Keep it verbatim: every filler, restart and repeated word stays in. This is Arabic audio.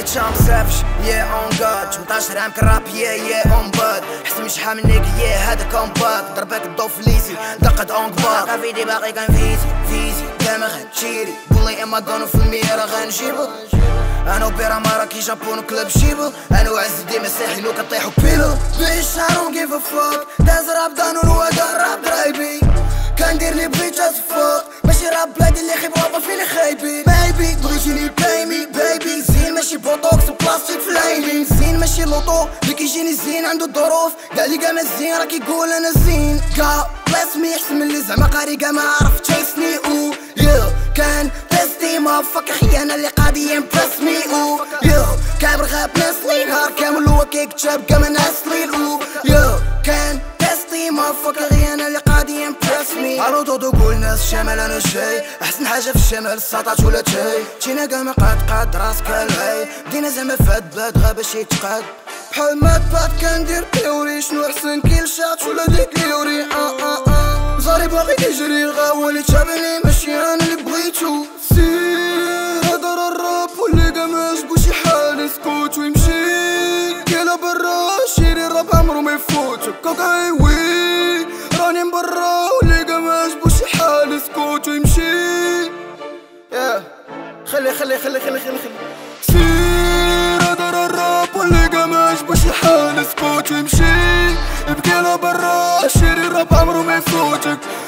شام سافش يا اون جاد ثمنطاش عام كراب يا يا اون باد حسن شحال منك يا هذا كومباك ضربك الضو في ليسي دقت اون باك فيدي باقي كان فيزي فيزي داما غنشيري بولي اما كانو في الميرا غنجيبو انا وبيرا مارا كي جابون كلاب شيبو انا وعز ديما ساحل وكطيحو بيلو بيش I don't give a fuck داز راب دانون وهذا راب درايبي كندير لي بغيت فوق ماشي راب بلادي اللي خيب رابا فيني خايبين بيبي بغيتيني بلايمي بيبي زين ماشي بوتوكس وبلاستيك فلايمين زين ماشي لوطو اللي كيجيني زين عنده الظروف كاع اللي كاع مزين راه كيقول انا زين كا بلاس مي احسن من اللي زعما قاري كاع ما عرف تشيسني او يو كان تيستي ما فك خيانه اللي قاضي امبرس مي او يو كابر غاب ناصلي نهار كامل هو كيكتب كاع ما ناصلي او يو كان تيستي ما فك خيانه اللي قاضي امبرس مي الو دودو قول ناس الشمال انا جاي احسن حاجه في الشمال السطات ولا تاي جينا كاع ما قاد قاد راسك الهي دينا زعما فهاد بلاد غا باش يتقاد بحال ما تبات كندير تيوري شنو احسن كيل شات ولا ديك ليوري اه اه اه زاري باغي يجري الغاوة اللي تابعني ماشي انا اللي بغيتو سير هدر الراب واللي كاع معجبو شي حال يسكت ويمشي كالا برا شيري الراب عمرو ما يفوت كوكاي وي راني من برا واللي كاع معجبو شي حال يسكت ويمشي ياه خلي خلي خلي خلي خلي خلي سير هدر الراب واللي كاع معجبو شي حال يسكت ويمشي بكيلا برا شيري الراب عمرو ما يفوتك